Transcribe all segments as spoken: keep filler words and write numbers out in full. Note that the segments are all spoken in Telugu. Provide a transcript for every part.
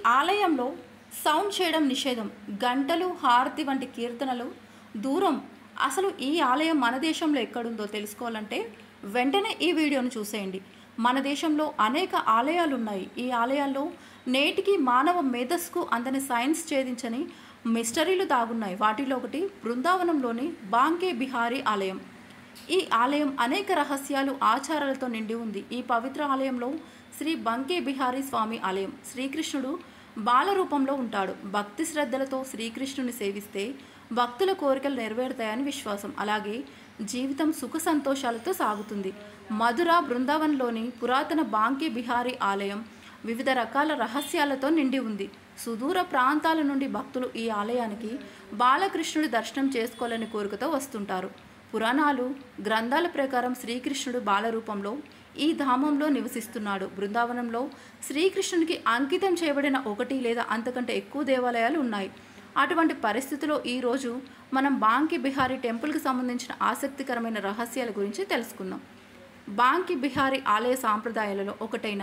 ఆలయంలో సౌండ్ చేయడం నిషేధం. గంటలు, హారతి వంటి కీర్తనలు దూరం. అసలు ఈ ఆలయం మన దేశంలో ఎక్కడుందో తెలుసుకోవాలంటే వెంటనే ఈ వీడియోను చూసేయండి. మన దేశంలో అనేక ఆలయాలు ఉన్నాయి. ఈ ఆలయాల్లో నేటికి మానవ మేధస్సుకు అందని సైన్స్ ఛేదించని మిస్టరీలు దాగున్నాయి. వాటిలో ఒకటి బృందావనంలోని బాంకే బిహారీ ఆలయం. ఈ ఆలయం అనేక రహస్యాలు, ఆచారాలతో నిండి ఉంది. ఈ పవిత్ర ఆలయంలో శ్రీ బంకే బిహారీ స్వామి ఆలయం. శ్రీకృష్ణుడు బాల రూపంలో ఉంటాడు. భక్తి శ్రద్ధలతో శ్రీకృష్ణుని సేవిస్తే భక్తుల కోరికలు నెరవేరుతాయని విశ్వాసం. అలాగే జీవితం సుఖ సంతోషాలతో సాగుతుంది. మధుర బృందావన్లోని పురాతన బాంకే బిహారీ ఆలయం వివిధ రకాల రహస్యాలతో నిండి ఉంది. సుదూర ప్రాంతాల నుండి భక్తులు ఈ ఆలయానికి బాలకృష్ణుడి దర్శనం చేసుకోవాలని కోరికతో వస్తుంటారు. పురాణాలు, గ్రంథాల ప్రకారం శ్రీకృష్ణుడు బాలరూపంలో ఈ ధామంలో నివసిస్తున్నాడు. బృందావనంలో శ్రీకృష్ణునికి అంకితం చేయబడిన ఒకటి లేదా అంతకంటే ఎక్కువ దేవాలయాలు ఉన్నాయి. అటువంటి పరిస్థితిలో ఈరోజు మనం బాంకే బిహారీ టెంపుల్కి సంబంధించిన ఆసక్తికరమైన రహస్యాల గురించి తెలుసుకుందాం. బాంకే బిహారీ ఆలయ సాంప్రదాయాలలో ఒకటైన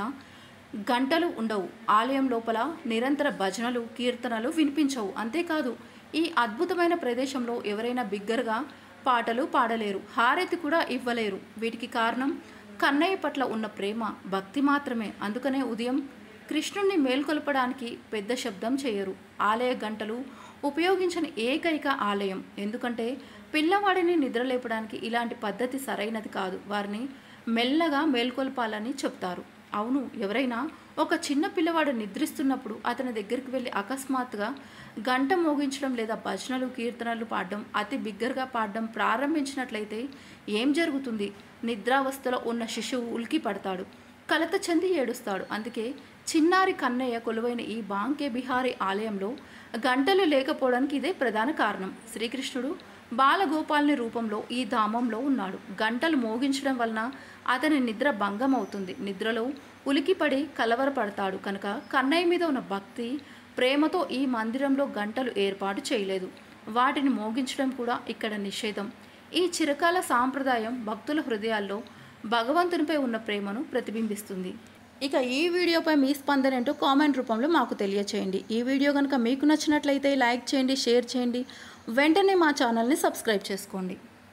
గంటలు ఉండవు. ఆలయం లోపల నిరంతర భజనలు, కీర్తనలు వినిపించవు. అంతేకాదు, ఈ అద్భుతమైన ప్రదేశంలో ఎవరైనా బిగ్గరగా పాటలు పాడలేరు, హారతి కూడా ఇవ్వలేరు. వీటికి కారణం కన్నయ్య పట్ల ఉన్న ప్రేమ, భక్తి మాత్రమే. అందుకనే ఉదయం కృష్ణుణ్ణి మేల్కొల్పడానికి పెద్ద శబ్దం చేయరు. ఆలయ గంటలు ఉపయోగించని ఏకైక ఆలయం. ఎందుకంటే పిల్లవాడిని నిద్రలేపడానికి ఇలాంటి పద్ధతి సరైనది కాదు. వారిని మెల్లగా మేల్కొల్పాలని చెప్తారు. అవును, ఎవరైనా ఒక చిన్న పిల్లవాడు నిద్రిస్తున్నప్పుడు అతని దగ్గరికి వెళ్ళి అకస్మాత్తుగా గంట మోగించడం లేదా భజనలు, కీర్తనలు పాడడం, అతి బిగ్గరగా పాడడం ప్రారంభించినట్లయితే ఏం జరుగుతుంది? నిద్రావస్థలో ఉన్న శిశువు ఉలికి పడతాడు, కలత చెంది ఏడుస్తాడు. అందుకే చిన్నారి కన్నయ్య కొలువైన ఈ బాంకే బిహారీ ఆలయంలో గంటలు లేకపోవడానికి ఇదే ప్రధాన కారణం. శ్రీకృష్ణుడు బాలగోపాలుని రూపంలో ఈ ధామంలో ఉన్నాడు. గంటలు మోగించడం వలన అతని నిద్ర భంగం అవుతుంది. నిద్రలో ఉలికిపడి కలవరపడతాడు. కనుక కన్నయ్య మీద ఉన్న భక్తి, ప్రేమతో ఈ మందిరంలో గంటలు ఏర్పాటు చేయలేదు. వాటిని మోగించడం కూడా ఇక్కడ నిషేధం. ఈ చిరకాల సాంప్రదాయం భక్తుల హృదయాల్లో భగవంతునిపై ఉన్న ప్రేమను ప్రతిబింబిస్తుంది. ఇక ఈ వీడియోపై మీ స్పందన ఏంటో కామెంట్ రూపంలో మాకు తెలియచేయండి. ఈ వీడియో కనుక మీకు నచ్చినట్లయితే లైక్ చేయండి, షేర్ చేయండి. వెంటనే మా ఛానల్ని సబ్స్క్రైబ్ చేసుకోండి.